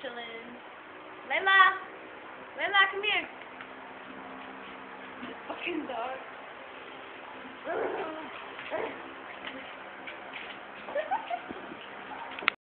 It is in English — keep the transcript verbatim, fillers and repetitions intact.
chilling. Layla! Layla, come here. This fucking dog.